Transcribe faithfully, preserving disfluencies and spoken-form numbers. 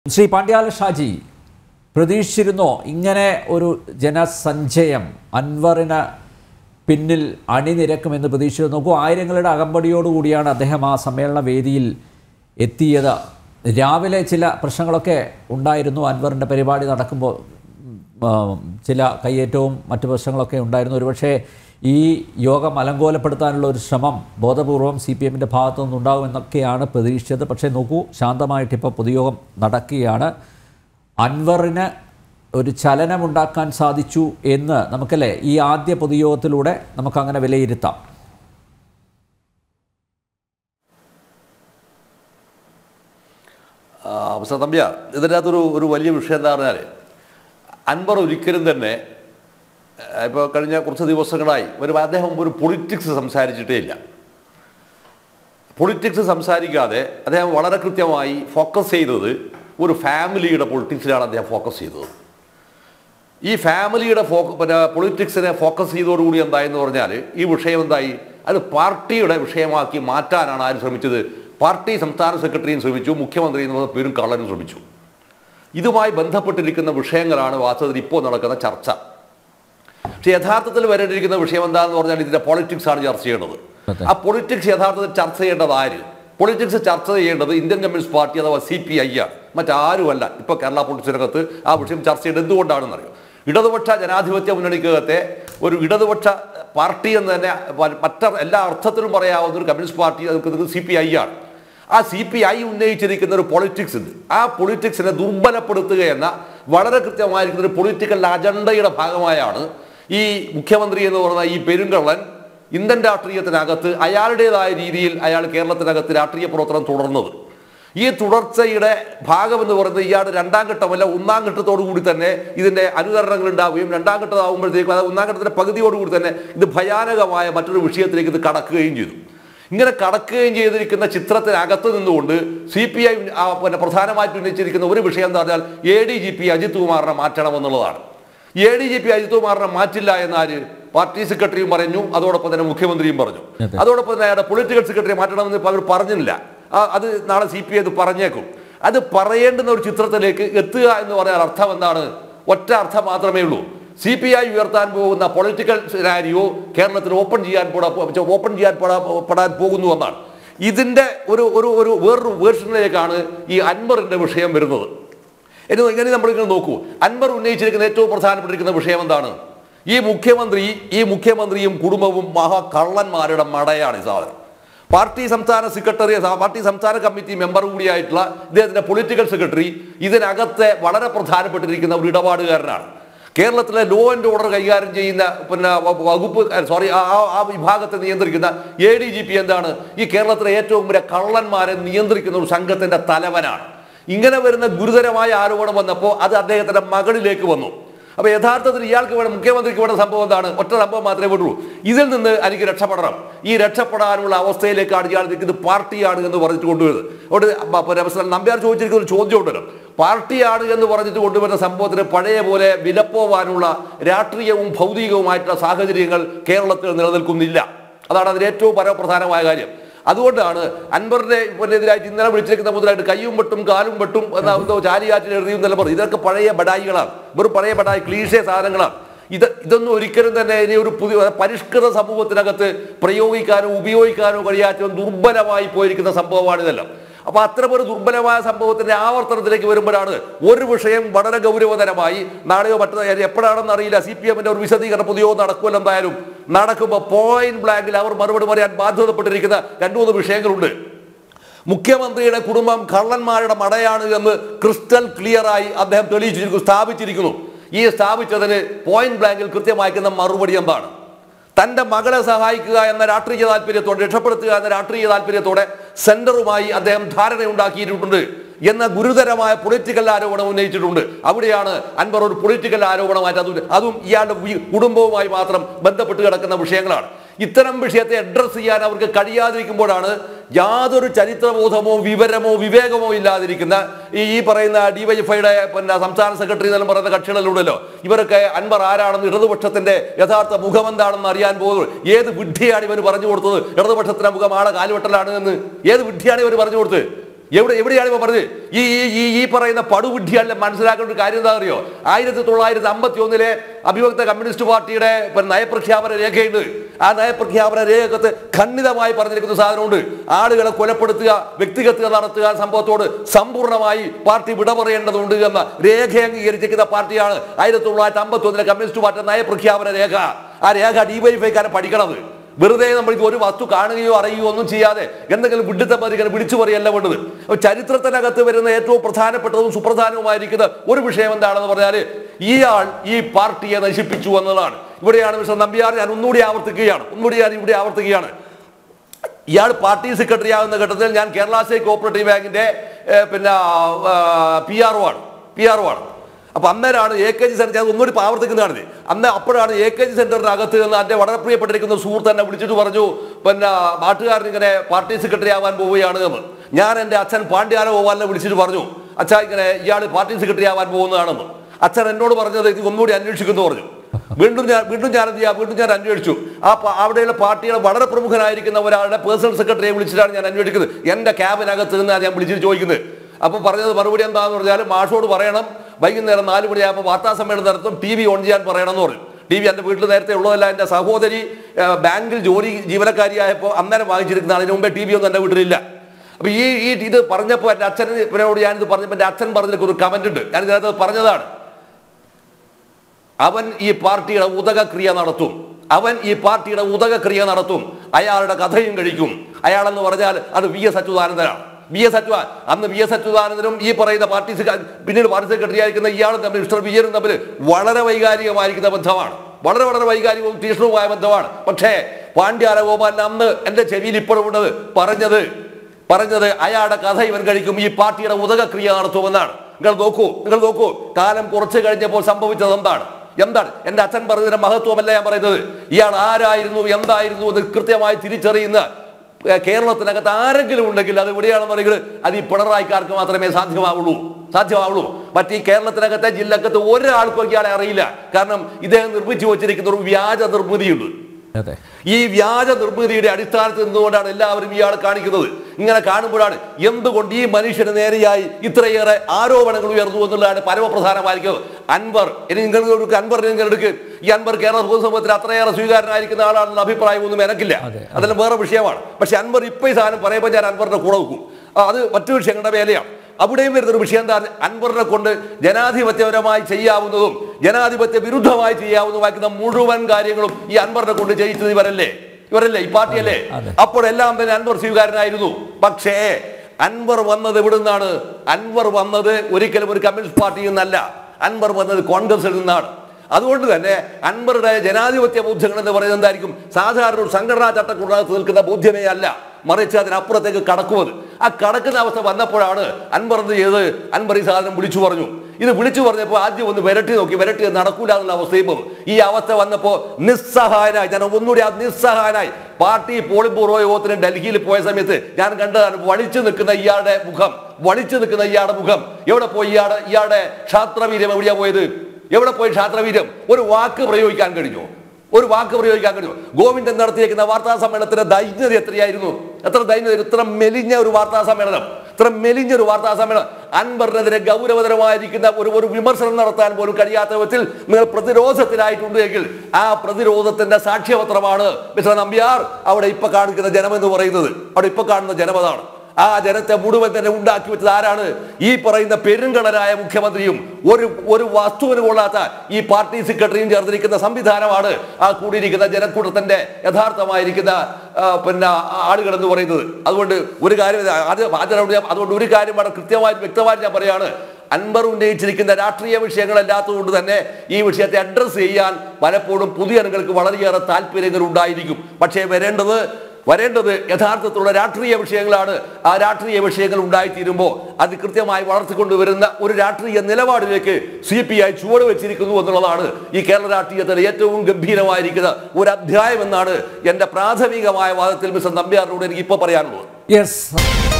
ശ്രീ പാണ്ഡ്യാല ഷാജി പ്രതീക്ഷിച്ചിരുന്നോ ഇങ്ങനെ ഒരു ജനസഞ്ചയം അൻവറിന് പിന്നിൽ അണിനിരക്കുമെന്ന് പ്രതീക്ഷിച്ചു? നോക്കൂ, ആയിരങ്ങളുടെ അകമ്പടിയോടുകൂടിയാണ് അദ്ദേഹം ആ സമ്മേളന വേദിയിൽ എത്തിയത്. രാവിലെ ചില പ്രശ്നങ്ങളൊക്കെ ഉണ്ടായിരുന്നു. അൻവറിൻ്റെ പരിപാടി നടക്കുമ്പോൾ ചില കയ്യേറ്റവും മറ്റു പ്രശ്നങ്ങളൊക്കെ ഉണ്ടായിരുന്നു. ഒരുപക്ഷെ ഈ യോഗം അലങ്കോലപ്പെടുത്താനുള്ള ഒരു ശ്രമം ബോധപൂർവം സി പി എമ്മിൻ്റെ ഭാഗത്തു നിന്നുണ്ടാകുമെന്നൊക്കെയാണ് പ്രതീക്ഷിച്ചത്. പക്ഷേ നോക്കൂ, ശാന്തമായിട്ടിപ്പോൾ പൊതുയോഗം നടക്കുകയാണ്. അൻവറിന് ഒരു ചലനമുണ്ടാക്കാൻ സാധിച്ചു എന്ന് നമുക്കല്ലേ ഈ ആദ്യ പൊതുയോഗത്തിലൂടെ നമുക്കങ്ങനെ വിലയിരുത്താം. തമ്പ്യ, ഇതിൻ്റെ അകത്തൊരു ഒരു വലിയ വിഷയം എന്താ പറഞ്ഞാൽ, അൻവർ ഒരിക്കലും തന്നെ ഇപ്പോൾ കഴിഞ്ഞ കുറച്ച് ദിവസങ്ങളായി ഒരു അദ്ദേഹം ഒരു പൊളിറ്റിക്സ് സംസാരിച്ചിട്ടേ ഇല്ല. പൊളിറ്റിക്സ് സംസാരിക്കാതെ അദ്ദേഹം വളരെ കൃത്യമായി ഫോക്കസ് ചെയ്തത് ഒരു ഫാമിലിയുടെ പൊളിറ്റിക്സിലാണ് അദ്ദേഹം ഫോക്കസ് ചെയ്തത്. ഈ ഫാമിലിയുടെ ഫോ പിന്നെ പൊളിറ്റിക്സിനെ ഫോക്കസ് ചെയ്തതോടുകൂടി എന്തായെന്ന് പറഞ്ഞാൽ ഈ വിഷയം എന്തായി, അത് പാർട്ടിയുടെ വിഷയമാക്കി മാറ്റാനാണ് ആര് ശ്രമിച്ചത്? പാർട്ടി സംസ്ഥാന സെക്രട്ടറിയും ശ്രമിച്ചു, മുഖ്യമന്ത്രി എന്ന് പറഞ്ഞ പേരും കള്ളനും ശ്രമിച്ചു. ഇതുമായി ബന്ധപ്പെട്ടിരിക്കുന്ന വിഷയങ്ങളാണ് വാസ്തവത്തിൽ ഇപ്പോൾ നടക്കുന്ന ചർച്ച. പക്ഷെ യഥാർത്ഥത്തിൽ വരേണ്ടിയിരിക്കുന്ന വിഷയം എന്താണെന്ന് പറഞ്ഞാൽ ഇതിൻ്റെ പൊളിറ്റിക്സ് ആണ് ചർച്ച ചെയ്യേണ്ടത്. ആ പൊളിറ്റിക്സ് യഥാർത്ഥത്തിൽ ചർച്ച ചെയ്യേണ്ടത് ആര്? പൊളിറ്റിക്സ് ചർച്ച ചെയ്യേണ്ടത് ഇന്ത്യൻ കമ്മ്യൂണിസ്റ്റ് പാർട്ടി അഥവാ സി പി ഐ ആണ്, മറ്റാരുമല്ല. ഇപ്പോൾ കേരള പൊളിറ്റിക്സിനകത്ത് ആ വിഷയം ചർച്ച ചെയ്യേണ്ടത് എന്തുകൊണ്ടാണെന്ന് അറിയാം. ഇടതുപക്ഷ ജനാധിപത്യ മുന്നണിക്കകത്തെ ഒരു ഇടതുപക്ഷ പാർട്ടി എന്ന് തന്നെ മറ്റ എല്ലാ അർത്ഥത്തിലും പറയാവുന്ന ഒരു Communist Party C P I ആണ്. ആ സി പി ഐ ഉന്നയിച്ചിരിക്കുന്ന ഒരു പൊളിറ്റിക്സ് ഉണ്ട്. ആ പൊളിറ്റിക്സിനെ ദുർബലപ്പെടുത്തുക എന്ന വളരെ കൃത്യമായിരിക്കുന്ന ഒരു പൊളിറ്റിക്കൽ അജണ്ടയുടെ ഭാഗമായാണ് ഈ മുഖ്യമന്ത്രി എന്ന് പറയുന്ന ഈ പെരുങ്കള്ളൻ ഇന്ത്യൻ രാഷ്ട്രീയത്തിനകത്ത് അയാളുടേതായ രീതിയിൽ അയാൾ കേരളത്തിനകത്ത് രാഷ്ട്രീയ പ്രവർത്തനം തുടർന്നത്. ഈ തുടർച്ചയുടെ ഭാഗമെന്ന് പറയുന്നത് ഇയാളുടെ രണ്ടാം ഘട്ടമല്ല ഒന്നാം ഘട്ടത്തോടു കൂടി തന്നെ ഇതിൻ്റെ അനുകരണങ്ങൾ ഉണ്ടാവുകയും രണ്ടാം ഘട്ടമാകുമ്പോഴത്തേക്കും അത് ഒന്നാം ഘട്ടത്തിൻ്റെ പകുതിയോടുകൂടി തന്നെ ഇത് ഭയാനകമായ മറ്റൊരു വിഷയത്തിലേക്ക് ഇത് കടക്കുകയും ചെയ്തു. ഇങ്ങനെ കടക്കുകയും ചെയ്തിരിക്കുന്ന ചിത്രത്തിനകത്ത് നിന്നുകൊണ്ട് സി പി ഐ പിന്നെ പ്രധാനമായിട്ട് ഉന്നയിച്ചിരിക്കുന്ന ഒരു വിഷയം എന്താ പറഞ്ഞാൽ A D G P Ajith കുമാറിനെ മാറ്റണമെന്നുള്ളതാണ്. A D G P Ajith കുമാറിനെ മാറ്റില്ല എന്നാല് പാർട്ടി സെക്രട്ടറിയും പറഞ്ഞു, അതോടൊപ്പം തന്നെ മുഖ്യമന്ത്രിയും പറഞ്ഞു. അതോടൊപ്പം തന്നെ അയാളുടെ പൊളിറ്റിക്കൽ സെക്രട്ടറി മാറ്റണമെന്ന് അവർ പറഞ്ഞില്ല. അത് നാളെ സി പി ഐ അത് പറഞ്ഞേക്കും. അത് പറയേണ്ടുന്ന ഒരു ചിത്രത്തിലേക്ക് എത്തുക എന്ന് പറഞ്ഞാൽ അർത്ഥം എന്താണ്? ഒറ്റ അർത്ഥം മാത്രമേ ഉള്ളൂ. സി പി ഐ ഉയർത്താൻ പോകുന്ന പൊളിറ്റിക്കൽ സിനാരിയോ കേരളത്തിൽ ഓപ്പൺ ചെയ്യാൻ ഓപ്പൺ ചെയ്യാൻ പെടാൻ പോകുന്നു എന്നാണ്. ഇതിൻ്റെ ഒരു ഒരു ഒരു വേറൊരു വേർഷനിലേക്കാണ് ഈ അൻവറിൻ്റെ വിഷയം വരുന്നത്. ഇനി ഇങ്ങനെ നമ്മളിങ്ങനെ നോക്കൂ, അൻവർ ഉന്നയിച്ചിരിക്കുന്ന ഏറ്റവും പ്രധാനപ്പെട്ടിരിക്കുന്ന വിഷയം എന്താണ്? ഈ മുഖ്യമന്ത്രി ഈ മുഖ്യമന്ത്രിയും കുടുംബവും മഹാകള്ളന്മാരുടെ മടയാണ് ഈ സാധനം. പാർട്ടി സംസ്ഥാന സെക്രട്ടറി പാർട്ടി സംസ്ഥാന കമ്മിറ്റി മെമ്പർ കൂടിയായിട്ടുള്ള ഇദ്ദേഹത്തിൻ്റെ പൊളിറ്റിക്കൽ സെക്രട്ടറി ഇതിനകത്തെ വളരെ പ്രധാനപ്പെട്ടിരിക്കുന്ന ഒരു ഇടപാടുകാരനാണ്. കേരളത്തിലെ ലോ ആൻഡ് ഓർഡർ കൈകാര്യം ചെയ്യുന്ന പിന്നെ വകുപ്പ് സോറി ആ ആ വിഭാഗത്തെ നിയന്ത്രിക്കുന്ന എ ഡി ജി പി എന്താണ്? ഈ കേരളത്തിലെ ഏറ്റവും വലിയ കള്ളന്മാരെ നിയന്ത്രിക്കുന്ന ഒരു സംഘത്തിന്റെ തലവനാണ്. ഇങ്ങനെ വരുന്ന ഗുരുതരമായ ആരോപണം വന്നപ്പോൾ അത് അദ്ദേഹത്തിന്റെ മകളിലേക്ക് വന്നു. അപ്പൊ യഥാർത്ഥത്തിൽ ഇയാൾക്ക് വേണം, മുഖ്യമന്ത്രിക്ക് വേണ്ട സംഭവം എന്താണ്? ഒറ്റ സംഭവം മാത്രമേ വേണ്ടുള്ളൂ, ഇതിൽ നിന്ന് എനിക്ക് രക്ഷപ്പെടണം. ഈ രക്ഷപ്പെടാനുള്ള അവസ്ഥയിലേക്കാണ് ഇയാൾ ഇത് പാർട്ടിയാണ് എന്ന് പറഞ്ഞിട്ട് കൊണ്ടുവരുന്നത്. അതുകൊണ്ട് നമ്പ്യാർ ചോദിച്ചിരിക്കുന്ന ഒരു ചോദ്യം ഉണ്ടല്ലോ, പാർട്ടിയാണ് എന്ന് പറഞ്ഞിട്ട് കൊണ്ടുവരുന്ന സംഭവത്തിന് പഴയ പോലെ വിലപ്പോവാനുള്ള രാഷ്ട്രീയവും ഭൗതികവുമായിട്ടുള്ള സാഹചര്യങ്ങൾ കേരളത്തിൽ നിലനിൽക്കുന്നില്ല. അതാണ് അതിന് ഏറ്റവും പരമപ്രധാനമായ കാര്യം. അതുകൊണ്ടാണ് അൻവറിനെ എതിരായിട്ട് ഇന്നലെ വിളിച്ചിരിക്കുന്ന മുതലായിട്ട് കയ്യും വെട്ടും കാലും വെട്ടും എന്തോ ചാരിയാറ്റിൽ എഴുതിയും എന്നെല്ലാം പറഞ്ഞു. ഇതൊക്കെ പഴയ ബഡായികളാണ്, വെറും പഴയ ബഡായി ക്ലീഷേ സാധനങ്ങളാണ്. ഇത് ഇതൊന്നും ഒരിക്കലും തന്നെ ഇനി ഒരു പുതിയ പരിഷ്കൃത സമൂഹത്തിനകത്ത് പ്രയോഗിക്കാനോ ഉപയോഗിക്കാനോ കഴിയാത്ത ദുർബലമായി പോയിരിക്കുന്ന സംഭവമാണ് ഇതെല്ലാം. അപ്പൊ അത്തരമൊരു ദുർബലമായ സംഭവത്തിന്റെ ആവർത്തനത്തിലേക്ക് വരുമ്പോഴാണ് ഒരു വിഷയം വളരെ ഗൗരവതരമായി നാളെയോ മറ്റോ എപ്പോഴാണെന്ന് അറിയില്ല സി പി എമ്മിന്റെ ഒരു വിശദീകരണ പൊതുയോഗം നടക്കുമല്ലോ. എന്തായാലും നടക്കുമ്പോൾ പോയിന്റ് ബ്ലാങ്കിൽ അവർ മറുപടി പറയാൻ ബാധ്യതപ്പെട്ടിരിക്കുന്ന രണ്ടു മൂന്ന് വിഷയങ്ങളുണ്ട്. മുഖ്യമന്ത്രിയുടെ കുടുംബം കള്ളന്മാരുടെ മടയാണ് എന്ന് ക്രിസ്റ്റൽ ക്ലിയറായി അദ്ദേഹം തെളിയിച്ചിരിക്കുന്നു, സ്ഥാപിച്ചിരിക്കുന്നു. ഈ സ്ഥാപിച്ചതിന് പോയിന്റ് ബ്ലാങ്കിൽ കൃത്യമായിരിക്കുന്ന മറുപടി എന്താണ്? തൻ്റെ മകളെ സഹായിക്കുക എന്ന രാഷ്ട്രീയ താല്പര്യത്തോടെ, രക്ഷപ്പെടുത്തുക എന്ന രാഷ്ട്രീയ താല്പര്യത്തോടെ സെന്ററുമായി അദ്ദേഹം ധാരണയുണ്ടാക്കിയിട്ടുണ്ട് എന്ന ഗുരുതരമായ പൊളിറ്റിക്കൽ ആരോപണം ഉന്നയിച്ചിട്ടുണ്ട്. അവിടെയാണ് അൻവർ ഒരു പൊളിറ്റിക്കൽ ആരോപണമായിട്ട് അത് അതും ഇയാളുടെ കുടുംബവുമായി മാത്രം ബന്ധപ്പെട്ട് കിടക്കുന്ന വിഷയങ്ങളാണ്. ഇത്തരം വിഷയത്തെ അഡ്രസ് ചെയ്യാൻ അവർക്ക് കഴിയാതിരിക്കുമ്പോഴാണ് യാതൊരു ചരിത്രബോധമോ വിവരമോ വിവേകമോ ഇല്ലാതിരിക്കുന്ന ഈ ഈ പറയുന്ന ഡിവൈഎഫ്ഐയുടെ പിന്നെ സംസ്ഥാന സെക്രട്ടറി എന്നെല്ലാം പറയുന്ന കക്ഷികളിലൂടെയല്ലോ ഇവരൊക്കെ അൻവർ ആരാണെന്ന് ഇടതുപക്ഷത്തിന്റെ യഥാർത്ഥ മുഖം എന്താണെന്ന് അറിയാൻ പോകുന്നത്. ഏത് വിഡ്ഢിയാണ് ഇവർ പറഞ്ഞു കൊടുത്തത് ഇടതുപക്ഷത്തിന്റെ മുഖം ആളെ കാലുവെട്ടലാണ് എന്ന്? ഏത് വിഡ്ഢിയാണ് ഇവർ പറഞ്ഞു കൊടുത്തത്? എവിടെ എവിടെയാണ് ഇപ്പൊ പറഞ്ഞത്? ഈ ഈ ഈ പറയുന്ന പടുബുദ്ധിയാളെ മനസ്സിലാക്കേണ്ട ഒരു കാര്യം എന്താ അറിയോ? ആയിരത്തി തൊള്ളായിരത്തി അമ്പത്തി ഒന്നിലെ അഭിവക്ത കമ്മ്യൂണിസ്റ്റ് പാർട്ടിയുടെ നയപ്രഖ്യാപന രേഖയുണ്ട്. ആ നയപ്രഖ്യാപന രേഖത്ത് ഖണ്ഡിതമായി പറഞ്ഞിരിക്കുന്ന സാധനമുണ്ട്. ആളുകളെ കൊലപ്പെടുത്തുക, വ്യക്തിഗത നടത്തുക സംഭവത്തോട് സമ്പൂർണ്ണമായി പാർട്ടി വിട പറയേണ്ടതുണ്ട് എന്ന രേഖ അംഗീകരിച്ചിരിക്കുന്ന പാർട്ടിയാണ് ആയിരത്തി തൊള്ളായിരത്തി അമ്പത്തി ഒന്നിലെ കമ്മ്യൂണിസ്റ്റ് പാർട്ടി നയപ്രഖ്യാപന രേഖ. ആ രേഖ ഡിവൈഎഫ്ഐക്കാരെ പഠിക്കണത്. വെറുതെ നമ്മൾക്ക് ഒരു വസ്തു കാണുകയോ അറിയുകയോ ഒന്നും ചെയ്യാതെ എന്തെങ്കിലും വിഡിത്ത പതിങ്ങനെ വിളിച്ചു പറയല്ല വേണ്ടത്. ചരിത്രത്തിനകത്ത് വരുന്ന ഏറ്റവും പ്രധാനപ്പെട്ടതും സുപ്രധാനവുമായിരിക്കുന്ന ഒരു വിഷയം എന്താണെന്ന് പറഞ്ഞാൽ ഇയാൾ ഈ പാർട്ടിയെ നശിപ്പിച്ചു എന്നതാണ്. ഇവിടെയാണ് മിസ്റ്റർ നമ്പ്യാർ, ഞാൻ ഒന്നുകൂടി ആവർത്തിക്കുകയാണ് ഒന്നുകൂടി ഞാൻ ഇവിടെ ആവർത്തിക്കുകയാണ് ഇയാൾ പാർട്ടി സെക്രട്ടറി ആകുന്ന ഘട്ടത്തിൽ ഞാൻ കേരള സ്റ്റേറ്റ് കോഓപ്പറേറ്റീവ് ബാങ്കിന്റെ പിന്നെ പി ആർ ഒ ആണ് പി ആർ ഒ ആണ് അപ്പൊ അന്നേരമാണ് എ കെ ജി സെന്റർ, ഞാൻ ഒന്നുകൂടി ആവർത്തിക്കുന്നതാണ്. അന്ന് അപ്പോഴാണ് എ കെ ജി സെന്ററിന്റെ അകത്ത് നിന്ന് എൻ്റെ വളരെ പ്രിയപ്പെട്ടിരിക്കുന്ന സുഹൃത്ത് എന്നെ വിളിച്ചിട്ട് പറഞ്ഞു, പിന്നെ നാട്ടുകാരൻ ഇങ്ങനെ പാർട്ടി സെക്രട്ടറി ആവാൻ പോവുകയാണ് എന്ന്. ഞാൻ എൻ്റെ അച്ഛൻ പാണ്ഡ്യാല ഗോപാലിനെ വിളിച്ചിട്ട് പറഞ്ഞു, അച്ഛാ ഇങ്ങനെ ഇയാൾ പാർട്ടി സെക്രട്ടറി ആവാൻ പോകുന്നതാണെന്ന്. അച്ഛൻ എന്നോട് പറഞ്ഞത് ഇത് ഒന്നുകൂടി അന്വേഷിക്കുന്നു പറഞ്ഞു. വീണ്ടും ഞാൻ വീണ്ടും ഞാൻ എന്ത് ചെയ്യാം വീണ്ടും ഞാൻ അന്വേഷിച്ചു. ആ അവിടെയുള്ള പാർട്ടിയുടെ വളരെ പ്രമുഖനായിരിക്കുന്ന ഒരാളുടെ പേഴ്സണൽ സെക്രട്ടറിയെ വിളിച്ചിട്ടാണ് ഞാൻ അന്വേഷിക്കുന്നത്. എൻ്റെ ക്യാബിനകത്ത് നിന്നാണ് ഞാൻ വിളിച്ചിട്ട് ചോദിക്കുന്നത്. അപ്പോൾ പറഞ്ഞത് മറുപടി എന്താണെന്ന് പറഞ്ഞാൽ, മാഷോട് പറയണം വൈകുന്നേരം നാല് മണിയാകുമ്പോൾ വാർത്താ സമ്മേളനം നടത്തും, ടി വി ഓൺ ചെയ്യാൻ പറയണം എന്ന് പറഞ്ഞു. ടി വി എൻ്റെ വീട്ടിൽ നേരത്തെ ഉള്ളതല്ല. എൻ്റെ സഹോദരി ബാങ്കിൽ ജോലി ജീവനക്കാരിയായപ്പോൾ അന്നേരം വാങ്ങിച്ചിരിക്കുന്നതാണ്. അതിന് മുമ്പേ ടി വി ഒന്നും എൻ്റെ വീട്ടിലില്ല. അപ്പോൾ ഈ ഈ ഇത് പറഞ്ഞപ്പോൾ എൻ്റെ അച്ഛനോട് ഞാനിത് പറഞ്ഞപ്പോൾ എൻ്റെ അച്ഛൻ പറഞ്ഞതിൽ ഒരു കമൻ്റ് ഉണ്ട്. ഞാൻ ഇതിനകത്ത് പറഞ്ഞതാണ്, അവൻ ഈ പാർട്ടിയുടെ ഉദകക്രിയ നടത്തും അവൻ ഈ പാർട്ടിയുടെ ഉദകക്രിയ നടത്തും അയാളുടെ കഥയും കഴിക്കും. അയാളെന്ന് പറഞ്ഞാൽ അത് വി എസ് അച്യുതാനന്ദനാണ്. വി എസ് അച്യുതാൻ അന്ന് വി എസ് അച്യുതാനന്ദനും ഈ പറയുന്ന പാർട്ടി പിന്നീട് പാർട്ടി സെക്രട്ടറി ആയിരിക്കുന്ന ഇയാളും തമ്മിൽ മിസ്റ്റർ വിജയനും തമ്മിൽ വളരെ വൈകാരികമായിരിക്കുന്ന ബന്ധമാണ്. വളരെ വളരെ വൈകാരികവും തീക്ഷ്ണവുമായ ബന്ധമാണ്. പക്ഷേ പാണ്ഡ്യാല ഗോപാലൻ അന്ന് എൻ്റെ ചെവിയിൽ ഇപ്പോഴും ഉള്ളത് പറഞ്ഞത് പറഞ്ഞത് അയാളുടെ കഥ ഇവൻ കഴിക്കും, ഈ പാർട്ടിയുടെ ഉദകക്രിയ നടത്തുമെന്നാണ്. നിങ്ങൾ നോക്കൂ നിങ്ങൾ നോക്കൂ കാലം കുറച്ച് കഴിഞ്ഞപ്പോൾ സംഭവിച്ചത് എന്താണ് എന്താണ് എൻ്റെ അച്ഛൻ പറഞ്ഞതിന്റെ മഹത്വമല്ല ഞാൻ പറയുന്നത്. ഇയാൾ ആരായിരുന്നു എന്തായിരുന്നു എന്ന് കൃത്യമായി തിരിച്ചറിയുന്ന കേരളത്തിനകത്ത് ആരെങ്കിലും ഉണ്ടെങ്കിൽ അത് എവിടെയാണെന്ന് പറയുന്നത് അത് ഈ പിണറായിക്കാർക്ക് മാത്രമേ സാധ്യമാവുള്ളൂ സാധ്യമാവുള്ളൂ മറ്റേ ഈ കേരളത്തിനകത്തെ ജില്ലക്കത്ത് ഒരാൾക്കും ഇയാളെ അറിയില്ല. കാരണം ഇദ്ദേഹം നിർമ്മിച്ചു വച്ചിരിക്കുന്ന ഒരു വ്യാജ നിർമ്മിതിയുണ്ട്. ഈ വ്യാജ നിർമ്മിതിയുടെ അടിസ്ഥാനത്തിൽ നിന്നുകൊണ്ടാണ് എല്ലാവരും ഇയാൾ കാണിക്കുന്നത്. ഇങ്ങനെ കാണുമ്പോഴാണ് എന്തുകൊണ്ട് ഈ മനുഷ്യന് നേരെയായി ഇത്രയേറെ ആരോപണങ്ങൾ ഉയർന്നു എന്നുള്ളതാണ് പരമപ്രധാനമായിരിക്കുന്നത്. അൻവർ ഇനി നിങ്ങൾ അൻവർ നിങ്ങൾ എടുക്കുക. ഈ അൻവർ കേരള പൊതുസമൂഹത്തിൽ അത്രയേറെ സ്വീകാരനായിരിക്കുന്ന ആളാണെന്ന അഭിപ്രായമൊന്നും എനിക്കില്ല. അതെല്ലാം വേറെ വിഷയമാണ്. പക്ഷെ അൻവർ ഇപ്പൊ ഈ സാധനം പറയുമ്പോൾ ഞാൻ അൻവറിന്റെ കൂടെ വെക്കും. അത് മറ്റു വിഷയങ്ങളുടെ മേലെയാണ്. അവിടെയും വരുന്നൊരു വിഷയം എന്താ, അൻവറിനെ കൊണ്ട് ജനാധിപത്യപരമായി ചെയ്യാവുന്നതും ജനാധിപത്യ വിരുദ്ധമായി ചെയ്യാവുന്നതുമാക്കുന്ന മുഴുവൻ കാര്യങ്ങളും ഈ അൻവറിനെ കൊണ്ട് ചെയ്യിച്ചത് ഇവരല്ലേ ഇവരല്ലേ ഈ പാർട്ടിയല്ലേ. അപ്പോഴെല്ലാം തന്നെ അൻവർ സ്വീകാരനായിരുന്നു. പക്ഷേ അൻവർ വന്നത് എവിടുന്നാണ്? അൻവർ വന്നത് ഒരിക്കലും ഒരു കമ്മ്യൂണിസ്റ്റ് പാർട്ടിയിൽ നിന്നല്ല. അൻവർ വന്നത് കോൺഗ്രസിൽ നിന്നാണ്. അതുകൊണ്ട് തന്നെ അൻവറുടെ ജനാധിപത്യ ബോധ്യങ്ങൾ എന്ന് പറയുന്നത് എന്തായിരിക്കും? സാധാരണ ഒരു സംഘടനാ ചട്ടക്കൂടിനകത്ത് നിൽക്കുന്ന ബോധ്യമേ അല്ല, മറിച്ച് അതിനപ്പുറത്തേക്ക് കടക്കുന്നത്. ആ കടക്കുന്ന അവസ്ഥ വന്നപ്പോഴാണ് അൻവർ എന്ത് ചെയ്ത് അൻവർ ഈ സാധനം വിളിച്ചു പറഞ്ഞു. ഇത് വിളിച്ചു പറഞ്ഞപ്പോൾ ആദ്യം ഒന്ന് വിരട്ടി നോക്കി, വിരട്ടി നടക്കൂല എന്നുള്ള അവസ്ഥയും പോകും. ഈ അവസ്ഥ വന്നപ്പോൾ നിസ്സഹായനായി, ഞാൻ ഒന്നുകൂടി ആ നിസ്സഹായനായി പാർട്ടി പോളിറ്റ് ബ്യൂറോ യോഗത്തിന് ഡൽഹിയിൽ പോയ സമയത്ത് ഞാൻ കണ്ടതാണ് വളിച്ചു നിൽക്കുന്ന ഇയാളുടെ മുഖം വളിച്ചു നിൽക്കുന്ന ഇയാളുടെ മുഖം എവിടെ പോയി? ഇയാളുടെ ഇയാളുടെ ക്ഷാത്രവീര്യം എവിടെയാ പോയത്? എവിടെ പോയി ക്ഷാത്രവീര്യം? ഒരു വാക്ക് പ്രയോഗിക്കാൻ കഴിഞ്ഞു ഒരു വാക്ക് പ്രയോഗിക്കാൻ കഴിഞ്ഞു ഗോവിന്ദൻ നടത്തിയിരിക്കുന്ന വാർത്താ സമ്മേളനത്തിന്റെ ദൈന്യത എത്രയായിരുന്നു? എത്ര ദൈന്യത! ഇത്ര മെലിഞ്ഞ ഒരു വാർത്താ സമ്മേളനം ഇത്ര മെലിഞ്ഞൊരു വാർത്താ സമ്മേളനം അൻവറിനെതിരെ ഗൗരവതരമായിരിക്കുന്ന ഒരു ഒരു വിമർശനം നടത്താൻ പോലും കഴിയാത്ത വിധത്തിൽ നിങ്ങൾ പ്രതിരോധത്തിലായിട്ടുണ്ട് എങ്കിൽ ആ പ്രതിരോധത്തിന്റെ സാക്ഷ്യപത്രമാണ് മിസ്റ്റർ നമ്പ്യാർ അവിടെ ഇപ്പൊ കാണിക്കുന്ന ജനമെന്ന് പറയുന്നത്. അവിടെ ഇപ്പൊ കാണുന്ന ജനമതാണ്. ആ ജനത്തെ മുഴുവൻ തന്നെ ഉണ്ടാക്കി വെച്ചത് ആരാണ്? ഈ പറയുന്ന പെരുങ്കടനായ മുഖ്യമന്ത്രിയും ഒരു ഒരു വസ്തുവിന് കൊള്ളാത്ത ഈ പാർട്ടി സെക്രട്ടറിയും ചേർന്നിരിക്കുന്ന സംവിധാനമാണ് ആ കൂടിയിരിക്കുന്ന ജനക്കൂട്ടത്തിന്റെ യഥാർത്ഥമായിരിക്കുന്ന പിന്നെ ആളുകൾ എന്ന് പറയുന്നത്. അതുകൊണ്ട് ഒരു കാര്യം അത് അതുകൊണ്ട് ഒരു കാര്യം വളരെ കൃത്യമായി വ്യക്തമായിട്ട് ഞാൻ പറയാണ്, അൻവർ ഉന്നയിച്ചിരിക്കുന്ന രാഷ്ട്രീയ വിഷയങ്ങളല്ലാത്തതുകൊണ്ട് തന്നെ ഈ വിഷയത്തെ അഡ്രസ്സ് ചെയ്യാൻ പലപ്പോഴും പുതിയ അണികൾക്ക് വളരെയേറെ താല്പര്യങ്ങൾ ഉണ്ടായിരിക്കും. പക്ഷേ വരേണ്ടത് വരേണ്ടത് യഥാർത്ഥത്തിലുള്ള രാഷ്ട്രീയ വിഷയങ്ങളാണ്. ആ രാഷ്ട്രീയ വിഷയങ്ങൾ ഉണ്ടായിത്തീരുമ്പോൾ അത് കൃത്യമായി വളർത്തിക്കൊണ്ടുവരുന്ന ഒരു രാഷ്ട്രീയ നിലപാടിലേക്ക് സി പി ഐ ചുവട് വെച്ചിരിക്കുന്നു എന്നുള്ളതാണ് ഈ കേരള രാഷ്ട്രീയത്തിലെ ഏറ്റവും ഗംഭീരമായിരിക്കുന്ന ഒരു അധ്യായം എന്നാണ് എൻ്റെ പ്രാഥമികമായ വാദത്തിൽ മിസ്റ്റർ നമ്പ്യാറിനോട് എനിക്ക് ഇപ്പോൾ പറയാനുള്ളത്. യെസ്.